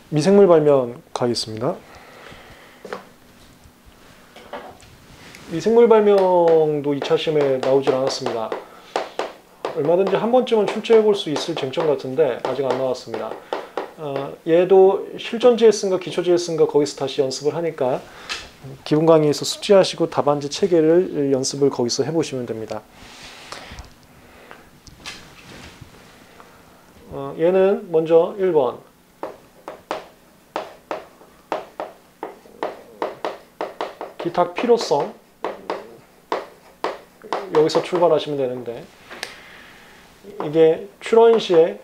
미생물 발명 가겠습니다. 미생물 발명도 2차 시험에 나오질 않았습니다. 얼마든지 한 번쯤은 출제해 볼 수 있을 쟁점 같은데 아직 안 나왔습니다. 얘도 실전 GS인가 기초 GS인가 거기서 다시 연습을 하니까 기본 강의에서 숙지하시고 답안지 체계를 연습을 거기서 해보시면 됩니다. 얘는 먼저 1번 기탁 필요성, 여기서 출발하시면 되는데 이게 출원 시에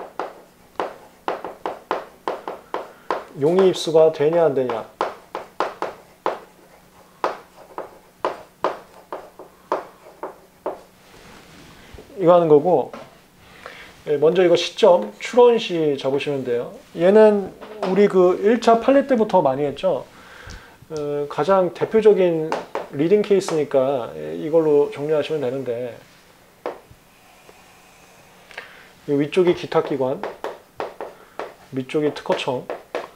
용이 입수가 되냐 안 되냐, 이거 하는 거고, 먼저 이거 시점 출원 시 잡으시면 돼요. 얘는 우리 그 1차 판례 때부터 많이 했죠. 가장 대표적인 리딩 케이스니까 이걸로 정리하시면 되는데, 위쪽이 기탁기관, 밑쪽이 특허청.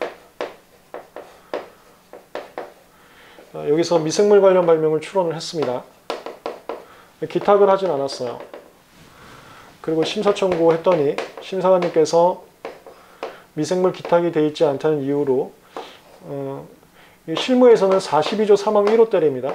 여기서 미생물 관련 발명을 출원을 했습니다. 기탁을 하진 않았어요. 그리고 심사 청구했더니 심사관님께서 미생물 기탁이 되어 있지 않다는 이유로 실무에서는 42조 3항 1호 때립니다.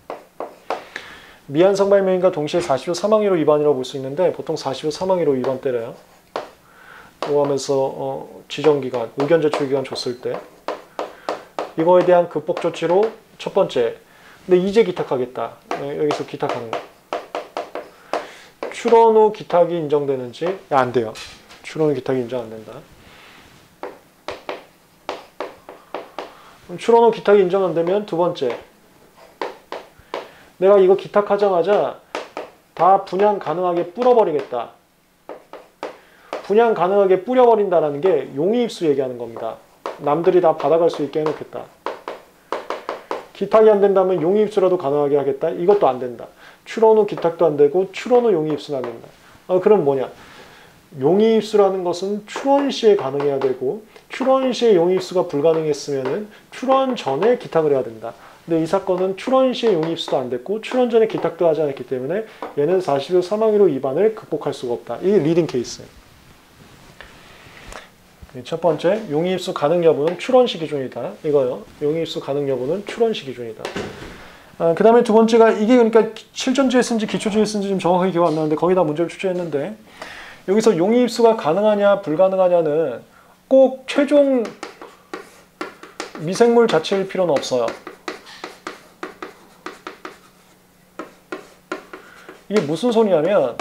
미완성 발명인과 동시에 42조 3항 1호 위반이라고 볼 수 있는데 보통 42조 3항 1호 위반 때려요. 이거 하면서 지정기간, 의견 제출 기간 줬을 때 이거에 대한 극복 조치로 첫 번째, 근데 이제 기탁하겠다. 여기서 기탁하는 거. 출원 후 기탁이 인정되는지, 안 돼요. 출원 후 기탁이 인정 안 된다. 출원 후 기탁이 인정 안 되면 두 번째, 내가 이거 기탁하자마자 다 분양 가능하게 뿌려버리겠다. 분양 가능하게 뿌려버린다는 게 용의 입수 얘기하는 겁니다. 남들이 다 받아갈 수 있게 해놓겠다. 기탁이 안 된다면 용의 입수라도 가능하게 하겠다. 이것도 안 된다. 출원 후 기탁도 안 되고 출원 후 용의 입수는 안 된다. 그럼 뭐냐? 용의 입수라는 것은 출원 시에 가능해야 되고 출원 시에 용의 입수가 불가능했으면 출원 전에 기탁을 해야 된다. 근데 이 사건은 출원 시에 용의 입수도 안 됐고 출원 전에 기탁도 하지 않았기 때문에 얘는 42조 3항 1호 위반을 극복할 수가 없다. 이게 리딩 케이스. 첫 번째, 용의 입수 가능 여부는 출원 시 기준이다. 이거요. 용의 입수 가능 여부는 출원 시 기준이다. 그 다음에 두 번째가 이게 그러니까 실전 GS인지 기초 GS인지 좀 정확하게 기억 안 나는데 거기다 문제를 출제했는데, 여기서 용의 입수가 가능하냐 불가능하냐는 꼭 최종 미생물 자체일 필요는 없어요. 이게 무슨 소리냐면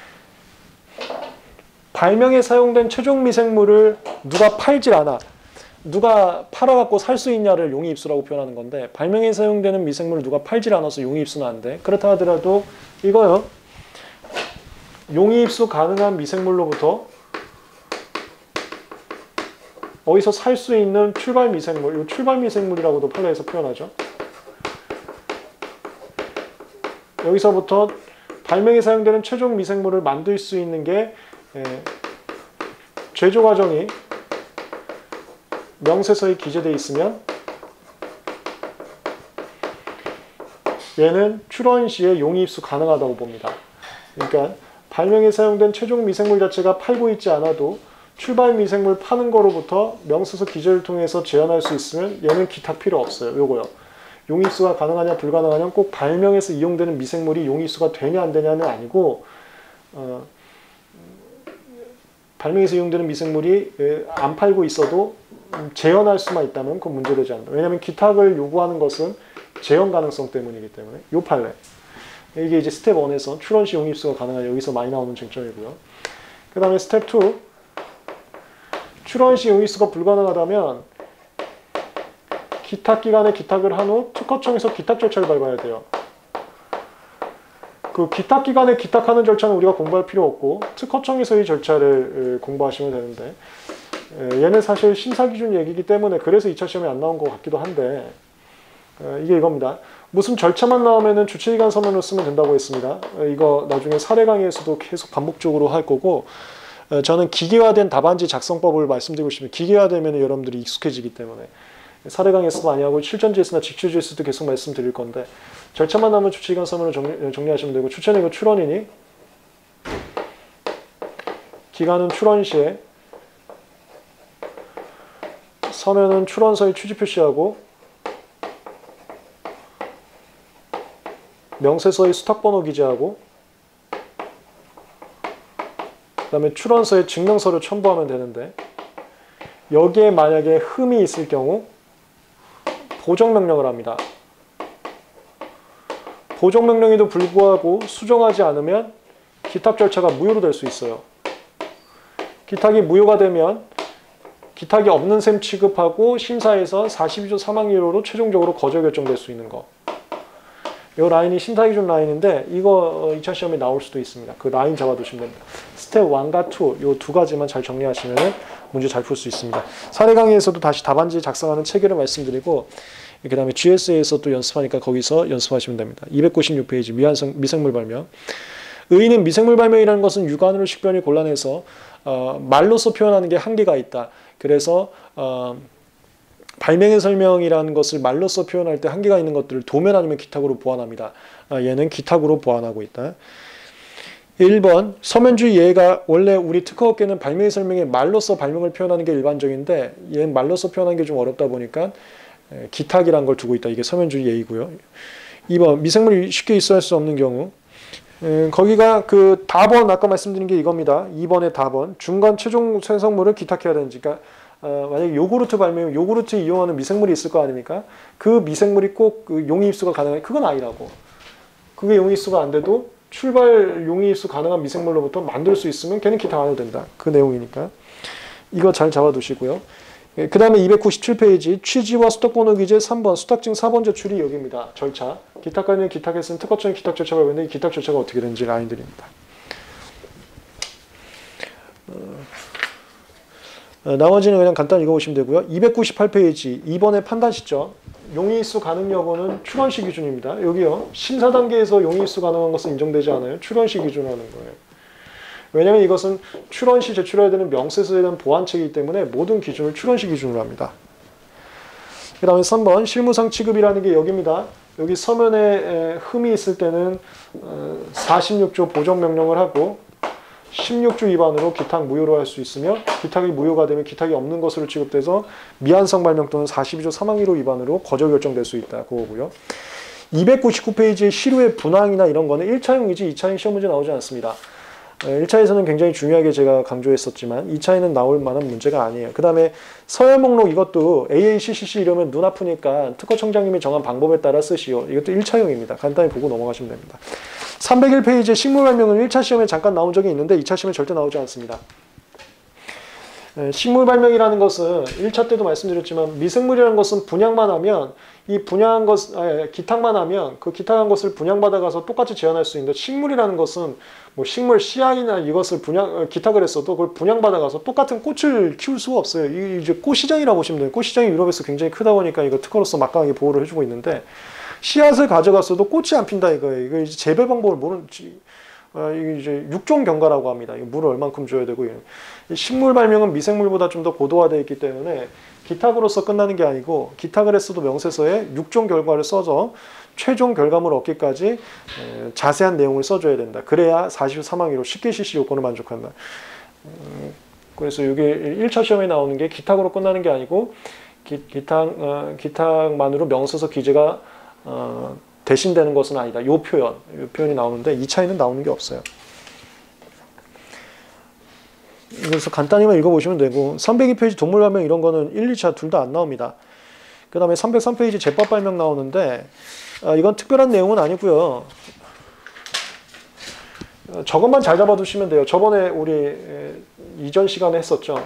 발명에 사용된 최종 미생물을 누가 팔질 않아. 누가 팔아갖고 살 수 있냐를 용의 입수라고 표현하는 건데, 발명에 사용되는 미생물을 누가 팔질 않아서 용의 입수는 안 돼. 그렇다 하더라도 이거요. 용의 입수 가능한 미생물로부터 어디서 살 수 있는 출발 미생물, 이 출발 미생물이라고도 판례에서 표현하죠. 여기서부터 발명에 사용되는 최종 미생물을 만들 수 있는 게 제조 과정이 명세서에 기재되어 있으면 얘는 출원 시에 용의 입수 가능하다고 봅니다. 그러니까 발명에 사용된 최종 미생물 자체가 팔고 있지 않아도 출발 미생물 파는 거로부터 명세서 기재를 통해서 제한할 수 있으면 얘는 기탁 필요 없어요. 요거요. 용의 입수가 가능하냐 불가능하냐는 꼭 발명에서 이용되는 미생물이 용의 입수가 되냐 안 되냐는 아니고 발명에서 이용되는 미생물이 안 팔고 있어도 재현할 수만 있다면 그건 문제되지 않는다. 왜냐하면 기탁을 요구하는 것은 재현 가능성 때문이기 때문에 요 판례. 이게 이제 스텝 1에서 출원 시 용의 입수가 가능하냐, 여기서 많이 나오는 쟁점이고요. 그 다음에 스텝 2, 출원 시 용의 입수가 불가능하다면 기탁 기간에 기탁을 한 후 특허청에서 기탁 절차를 밟아야 돼요. 그 기탁 기간에 기탁하는 절차는 우리가 공부할 필요 없고 특허청에서의 절차를 공부하시면 되는데, 얘는 사실 심사기준 얘기이기 때문에 그래서 2차 시험에 안 나온 것 같기도 한데, 이게 이겁니다. 무슨 절차만 나오면은 주체기간 서면을 쓰면 된다고 했습니다. 이거 나중에 사례 강의에서도 계속 반복적으로 할 거고, 저는 기계화된 답안지 작성법을 말씀드리고 싶습니다. 기계화되면 여러분들이 익숙해지기 때문에. 사례 강의에서도 많이 하고 실전지에서나 직출지에서도 계속 말씀드릴 건데 절차만 남은 주치기간 서면을 정리하시면 되고 추천이 그 출원이니 기간은 출원시에 서면은 출원서에 취지 표시하고 명세서의 수탁번호 기재하고 그 다음에 출원서에 증명서를 첨부하면 되는데 여기에 만약에 흠이 있을 경우 보정명령을 합니다. 보정명령에도 불구하고 수정하지 않으면 기탁 절차가 무효로 될 수 있어요. 기탁이 무효가 되면 기탁이 없는 셈 취급하고 심사에서 42조 3항 1호로 최종적으로 거절 결정될 수 있는 거. 이 라인이 심사기준 라인인데 이거 2차 시험에 나올 수도 있습니다. 그 라인 잡아두시면 됩니다. 스텝 1과 2, 이 두 가지만 잘 정리하시면 문제 잘 풀 수 있습니다. 사례 강의에서도 다시 답안지 작성하는 체계를 말씀드리고 그 다음에 GS에서 또 연습하니까 거기서 연습하시면 됩니다. 296페이지 미생물 발명. 의의는 미생물 발명이라는 것은 육안으로 식별이 곤란해서 말로써 표현하는 게 한계가 있다. 그래서 발명의 설명이라는 것을 말로써 표현할 때 한계가 있는 것들을 도면 아니면 기탁으로 보완합니다. 얘는 기탁으로 보완하고 있다. 1번 서면주의 예가 원래 우리 특허업계는 발명의 설명에 말로써 발명을 표현하는 게 일반적인데 얘는 말로써 표현하는 게 좀 어렵다 보니까 기탁이란 걸 두고 있다. 이게 서면주의 예이고요. 2번 미생물이 쉽게 있어야 할 수 없는 경우 거기가 그 답원 아까 말씀드린 게 이겁니다. 2번의 답원 중간 최종 생성물을 기탁해야 되는지 그러니까 만약에 요구르트 발명, 요구르트 이용하는 미생물이 있을 거 아닙니까? 그 미생물이 꼭 그 용이 입수가 가능해? 그건 아니라고. 그게 용이 입수가 안 돼도 출발 용이 입수 가능한 미생물로부터 만들 수 있으면 걔는 기탁 안 해도 된다. 그 내용이니까. 이거 잘 잡아두시고요. 그 다음에 297페이지 취지와 수탁번호 기재 3번 수탁증 4번 제출이 여기입니다. 절차. 기탁관리는 기탁했으면 특허청의 기탁 절차가 있는데 이 기탁 절차가 어떻게 되는지 라인들입니다. 나머지는 그냥 간단히 읽어보시면 되고요. 298페이지 2번의 판단 시점. 용의 입수 가능 여부는 출원시 기준입니다. 여기요. 심사 단계에서 용의 입수 가능한 것은 인정되지 않아요. 출원시 기준하는 거예요. 왜냐하면 이것은 출원시 제출해야 되는 명세서에 대한 보완책이기 때문에 모든 기준을 출원시 기준으로 합니다. 그 다음에 3번 실무상 취급이라는 게 여기입니다. 여기 서면에 흠이 있을 때는 46조 보정명령을 하고 16조 위반으로 기탁 무효로 할 수 있으며 기탁이 무효가 되면 기탁이 없는 것으로 취급돼서 미완성 발명 또는 42조 3항 1호 위반으로 거절 결정될 수 있다. 그거고요. 299페이지의 시류의 분항이나 이런 거는 1차형이지 2차형 시험 문제 나오지 않습니다. 1차에서는 굉장히 중요하게 제가 강조했었지만 2차에는 나올 만한 문제가 아니에요. 그 다음에 서열 목록 이것도 AACCC 이러면 눈 아프니까 특허청장님이 정한 방법에 따라 쓰시오. 이것도 1차형입니다. 간단히 보고 넘어가시면 됩니다. 301페이지의 식물 발명은 1차 시험에 잠깐 나온 적이 있는데 2차 시험에 절대 나오지 않습니다. 식물 발명이라는 것은 1차 때도 말씀드렸지만 미생물이라는 것은 분양만 하면 이 분양한 것, 기탁만 하면 그 기탁한 것을 분양받아가서 똑같이 제한할 수 있는데 식물이라는 것은 뭐 식물 씨앗이나 이것을 기탁을 했어도 그걸 분양받아가서 똑같은 꽃을 키울 수가 없어요. 이게 이제 꽃시장이라고 보시면 돼요. 꽃시장이 유럽에서 굉장히 크다 보니까 이거 특허로서 막강하게 보호를 해주고 있는데 씨앗을 가져갔어도 꽃이 안 핀다 이거예요. 이거 이제 재배 방법을 모르는지. 이게 이제 육종 경과라고 합니다. 물을 얼만큼 줘야 되고 식물 발명은 미생물보다 좀 더 고도화되어 있기 때문에 기탁으로서 끝나는 게 아니고 기탁을 했어도 명세서에 육종 결과를 써서 최종 결과물을 얻기까지 자세한 내용을 써줘야 된다. 그래야 43항 1호 쉽게 실시 요건을 만족한다. 그래서 이게 1차 시험에 나오는 게 기탁으로 끝나는 게 아니고 기탁만으로 명세서 기재가 대신되는 것은 아니다. 요 표현이 나오는데 2차에는 나오는 게 없어요. 그래서 간단히만 읽어보시면 되고 302페이지 동물 발명 이런 거는 1, 2차 둘 다 안 나옵니다. 그 다음에 303페이지 제법 발명 나오는데 이건 특별한 내용은 아니고요. 저것만 잘 잡아두시면 돼요. 저번에 우리 이전 시간에 했었죠.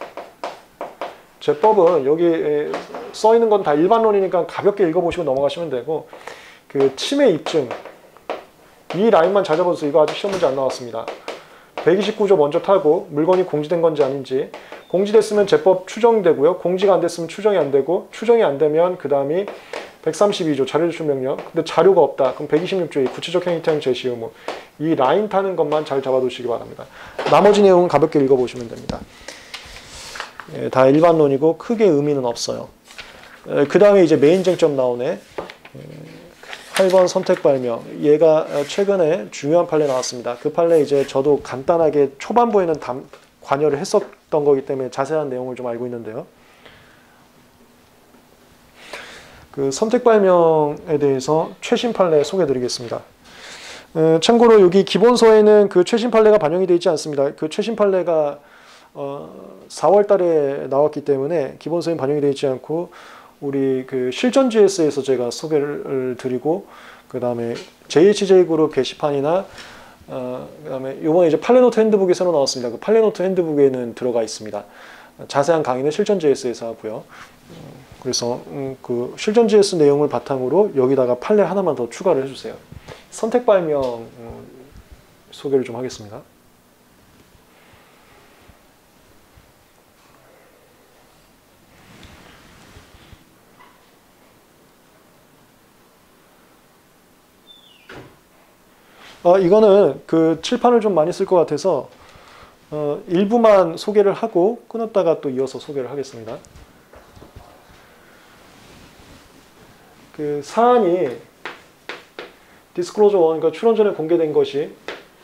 제법은 여기 써 있는 건 다 일반론이니까 가볍게 읽어보시고 넘어가시면 되고 그 침해 입증 이 라인만 잘 잡아주세요. 이거 아직 시험 문제 안 나왔습니다. 129조 먼저 타고 물건이 공지된 건지 아닌지 공지됐으면 제법 추정되고요. 공지가 안 됐으면 추정이 안 되고 추정이 안 되면 그 다음이 132조 자료 제출 명령. 근데 자료가 없다. 그럼 126조의 구체적 행위타임 제시 의무. 이 라인 타는 것만 잘 잡아두시기 바랍니다. 나머지 내용은 가볍게 읽어보시면 됩니다. 예, 다 일반론이고 크게 의미는 없어요. 그 다음에 이제 메인 쟁점 나오네. 8번 선택 발명. 얘가 최근에 중요한 판례 나왔습니다. 그 판례 이제 저도 간단하게 초반부에는 관여를 했었던 거기 때문에 자세한 내용을 좀 알고 있는데요. 그 선택 발명에 대해서 최신 판례 소개해 드리겠습니다. 참고로 여기 기본서에는 그 최신 판례가 반영이 되어 있지 않습니다. 그 최신 판례가 4월 달에 나왔기 때문에 기본서에는 반영이 되어 있지 않고 우리 그 실전 GS에서 제가 소개를 드리고 그 다음에 JHJ 그룹 게시판이나 그 다음에 이번에 이제 팔레노트 핸드북이 새로 나왔습니다. 그 팔레노트 핸드북에는 들어가 있습니다. 자세한 강의는 실전 GS에서 하고요. 그래서 그 실전 GS 내용을 바탕으로 여기다가 판례 하나만 더 추가를 해주세요. 선택 발명 소개를 좀 하겠습니다. 이거는 그 칠판을 좀 많이 쓸 것 같아서 일부만 소개를 하고 끊었다가 또 이어서 소개를 하겠습니다. 그 사안이 디스클로저 1, 그러니까 출원 전에 공개된 것이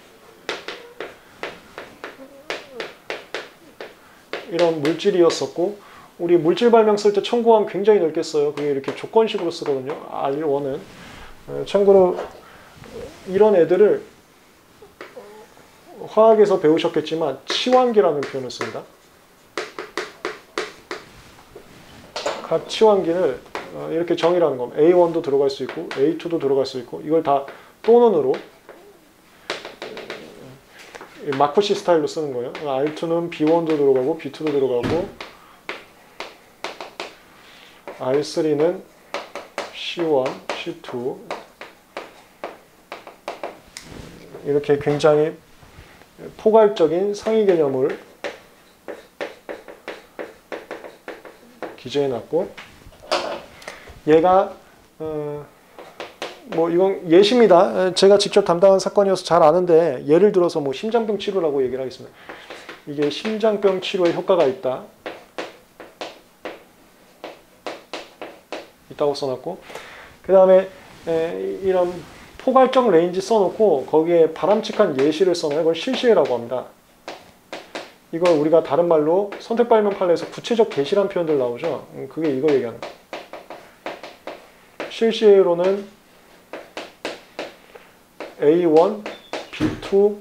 이런 물질이었었고 우리 물질 발명 쓸 때 청구항 굉장히 넓게 써요. 그게 이렇게 조건식으로 쓰거든요. R1은 참고로 이런 애들을 화학에서 배우셨겠지만 치환기라는 표현을 씁니다. 각 치환기를 이렇게 정의라는 겁니다. A1도 들어갈 수 있고 A2도 들어갈 수 있고 이걸 다 또는으로 마코시 스타일로 쓰는 거예요. R2는 B1도 들어가고 B2도 들어가고 R3는 C1, C2 이렇게 굉장히 포괄적인 상위 개념을 기재해놨고 얘가 뭐 이건 예시입니다. 제가 직접 담당한 사건이어서 잘 아는데 예를 들어서 뭐 심장병 치료라고 얘기를 하겠습니다. 이게 심장병 치료에 효과가 있다고 써놨고 그 다음에 이런 포괄적 레인지 써놓고 거기에 바람직한 예시를 써놔요. 이걸 실시해라고 합니다. 이걸 우리가 다른 말로 선택 발명 판례에서 구체적 계시란 표현들 나오죠. 그게 이거 얘기하는 거예요. 실시로는 A1, B2,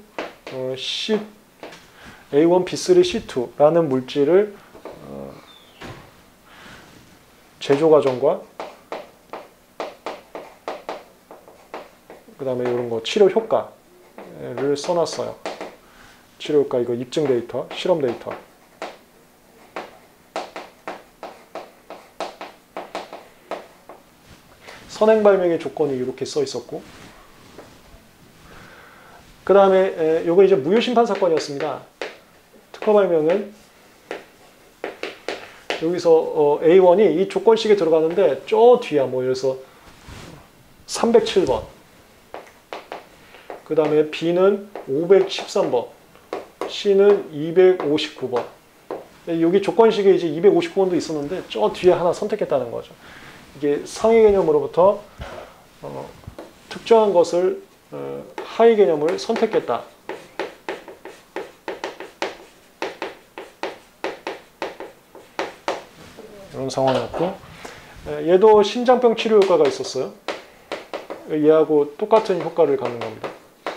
A1, B3, C2라는 물질을 제조 과정과 그 다음에 이런 거 치료 효과를 써놨어요. 치료 효과 이거 입증 데이터, 실험 데이터. 선행 발명의 조건이 이렇게 써 있었고 그 다음에 요거 이제 무효심판 사건이었습니다. 특허 발명은 여기서 A1이 이 조건식에 들어가는데 저 뒤야 뭐 그래서 307번 그 다음에 B는 513번 C는 259번 여기 조건식에 이제 259번도 있었는데 저 뒤에 하나 선택했다는 거죠. 이게 상위 개념으로부터 특정한 것을 하위 개념을 선택했다. 이런 상황이었고 얘도 심장병 치료 효과가 있었어요. 얘하고 똑같은 효과를 갖는 겁니다.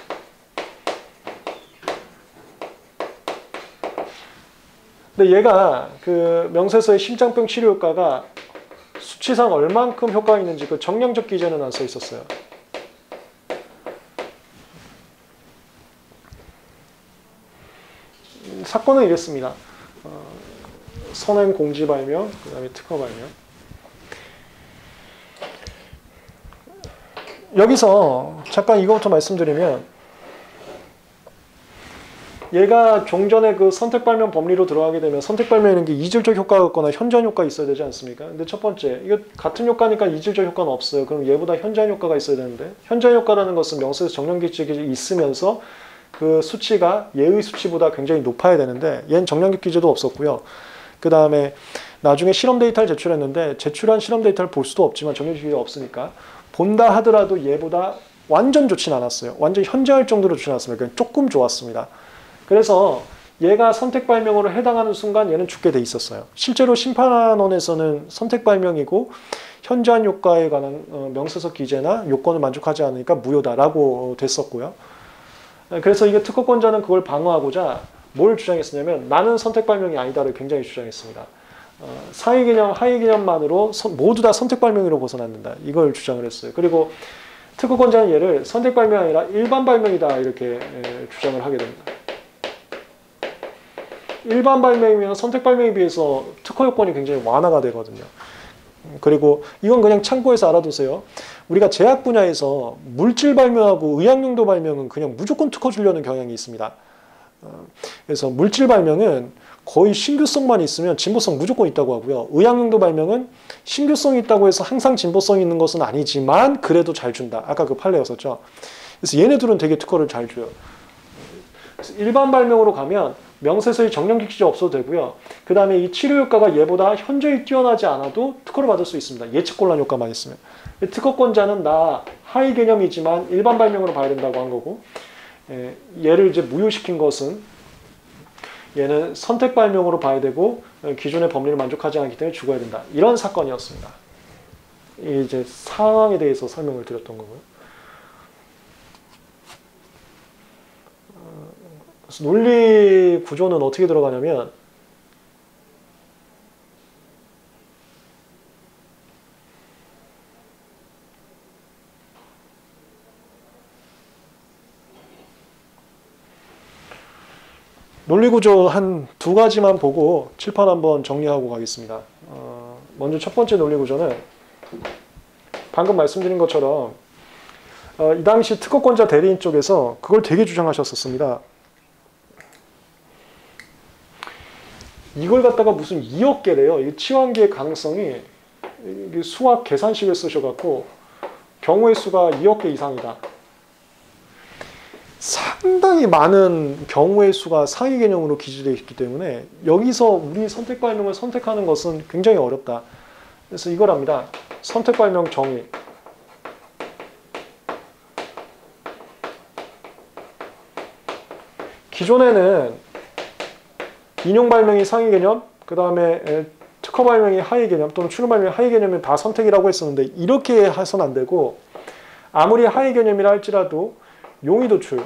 근데 얘가 그 명세서의 심장병 치료 효과가 수치상 얼만큼 효과가 있는지 그 정량적 기재는 안 써 있었어요. 사건은 이랬습니다. 선행 공지 발명, 그 다음에 특허 발명. 여기서 잠깐 이거부터 말씀드리면 얘가 종전에 그 선택 발명 법리로 들어가게 되면 선택 발명이라는 게 이질적 효과가 있거나 현저한 효과가 있어야 되지 않습니까? 근데 첫 번째, 이거 같은 효과니까 이질적 효과는 없어요. 그럼 얘보다 현저한 효과가 있어야 되는데, 현저한 효과라는 것은 명세에서 정량기칙이 있으면서 그 수치가 얘의 수치보다 굉장히 높아야 되는데, 얘는 정량기제도 없었고요. 그 다음에 나중에 실험 데이터를 제출했는데, 제출한 실험 데이터를 볼 수도 없지만 정량기제가 없으니까 본다 하더라도 얘보다 완전 좋진 않았어요. 완전 현저할 정도로 좋진 않았습니다. 그냥 조금 좋았습니다. 그래서 얘가 선택 발명으로 해당하는 순간 얘는 죽게 돼 있었어요. 실제로 심판원에서는 선택 발명이고 현저한 효과에 관한 명세서 기재나 요건을 만족하지 않으니까 무효다라고 됐었고요. 그래서 이게 특허권자는 그걸 방어하고자 뭘 주장했었냐면 나는 선택 발명이 아니다를 굉장히 주장했습니다. 상위 개념, 하위 개념만으로 모두 다 선택 발명으로 벗어난다. 이걸 주장을 했어요. 그리고 특허권자는 얘를 선택 발명이 아니라 일반 발명이다 이렇게 주장을 하게 됩니다. 일반 발명이면 선택 발명에 비해서 특허 요건이 굉장히 완화가 되거든요. 그리고 이건 그냥 참고해서 알아두세요. 우리가 제약 분야에서 물질 발명하고 의학용도 발명은 그냥 무조건 특허 주려는 경향이 있습니다. 그래서 물질 발명은 거의 신규성만 있으면 진보성 무조건 있다고 하고요. 의학용도 발명은 신규성이 있다고 해서 항상 진보성이 있는 것은 아니지만 그래도 잘 준다. 아까 그 판례였었죠. 그래서 얘네들은 되게 특허를 잘 줘요. 그래서 일반 발명으로 가면 명세서의 정량기칙이 없어도 되고요. 그 다음에 이 치료 효과가 얘보다 현저히 뛰어나지 않아도 특허를 받을 수 있습니다. 예측곤란 효과만 있으면. 특허권자는 나 하위 개념이지만 일반 발명으로 봐야 된다고 한 거고, 얘를 이제 무효시킨 것은 얘는 선택 발명으로 봐야 되고 기존의 법리를 만족하지 않기 때문에 죽어야 된다. 이런 사건이었습니다. 이제 상황에 대해서 설명을 드렸던 거고요. 논리 구조는 어떻게 들어가냐면 논리 구조 한 두 가지만 보고 칠판 한번 정리하고 가겠습니다. 먼저 첫 번째 논리 구조는 방금 말씀드린 것처럼 이 당시 특허권자 대리인 쪽에서 그걸 되게 주장하셨었습니다. 이걸 갖다가 무슨 2억 개래요. 이 치환기의 가능성이 수학 계산식을 쓰셔갖고 경우의 수가 2억 개 이상이다. 상당히 많은 경우의 수가 상위 개념으로 기재되어 있기 때문에 여기서 우리 선택 발명을 선택하는 것은 굉장히 어렵다. 그래서 이걸 합니다. 선택 발명 정의. 기존에는 인용 발명이 상위 개념, 그 다음에 특허 발명이 하위 개념 또는 출원 발명이 하위 개념이 다 선택이라고 했었는데 이렇게 해서는 안 되고 아무리 하위 개념이라 할지라도 용의 도출이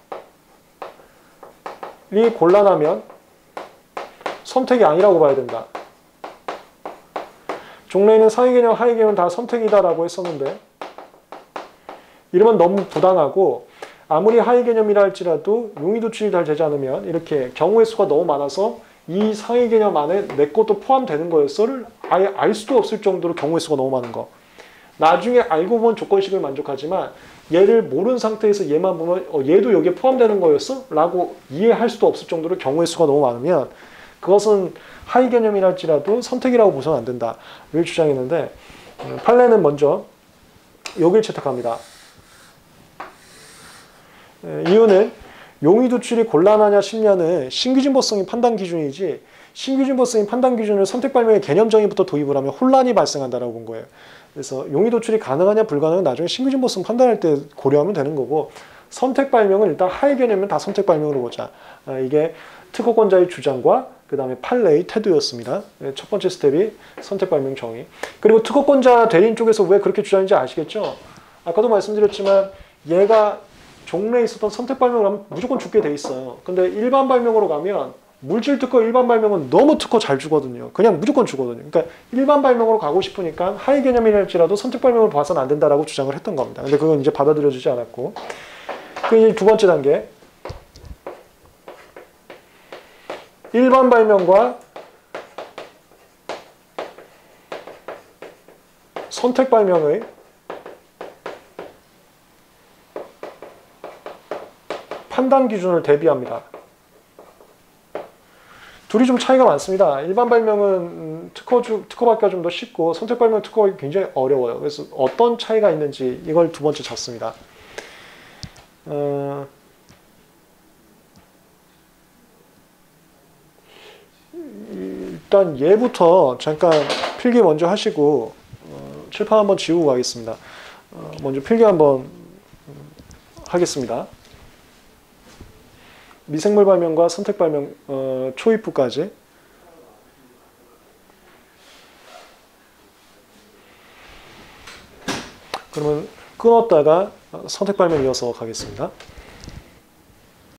곤란하면 선택이 아니라고 봐야 된다. 종래에는 상위 개념, 하위 개념은 다 선택이다라고 했었는데 이러면 너무 부당하고 아무리 하위 개념이라 할지라도 용의 도출이 잘 되지 않으면 이렇게 경우의 수가 너무 많아서 이 상위 개념 안에 내 것도 포함되는 거였어를 아예 알 수도 없을 정도로 경우의 수가 너무 많은 거. 나중에 알고 보면 조건식을 만족하지만 얘를 모르는 상태에서 얘만 보면 얘도 여기에 포함되는 거였어? 라고 이해할 수도 없을 정도로 경우의 수가 너무 많으면 그것은 하위 개념이라 할지라도 선택이라고 보서는 안 된다를 주장했는데 판례는 먼저 여기를 채택합니다. 이유는 용의 도출이 곤란하냐 쉽냐는 신규진보성이 판단 기준이지 신규진보성이 판단 기준을 선택 발명의 개념 정의부터 도입을 하면 혼란이 발생한다라고 본 거예요. 그래서 용의 도출이 가능하냐 불가능은 나중에 신규진보성 판단할 때 고려하면 되는 거고 선택 발명은 일단 하위 개념이면 다 선택 발명으로 보자. 이게 특허권자의 주장과 그 다음에 판례의 태도였습니다. 첫 번째 스텝이 선택 발명 정의. 그리고 특허권자 대리인 쪽에서 왜 그렇게 주장인지 아시겠죠? 아까도 말씀드렸지만 얘가 종래에 있었던 선택 발명을 하면 무조건 죽게 돼 있어요. 근데 일반 발명으로 가면 물질 특허 일반 발명은 너무 특허 잘 주거든요. 그냥 무조건 주거든요. 그러니까 일반 발명으로 가고 싶으니까 하위 개념이랄지라도 선택 발명을 봐서는 안 된다라고 주장을 했던 겁니다. 근데 그건 이제 받아들여지지 않았고. 그 이제 두 번째 단계. 일반 발명과 선택 발명의 판단 기준을 대비합니다. 둘이 좀 차이가 많습니다. 일반 발명은 특허받기가 좀 더 쉽고 선택 발명 특허가 굉장히 어려워요. 그래서 어떤 차이가 있는지 이걸 두 번째 잤습니다. 일단 얘부터 잠깐 필기 먼저 하시고 칠판 한번 지우고 가겠습니다. 먼저 필기 한번 하겠습니다. 미생물 발명과 선택 발명 초입부까지. 그러면 끊었다가 선택 발명 이어서 가겠습니다.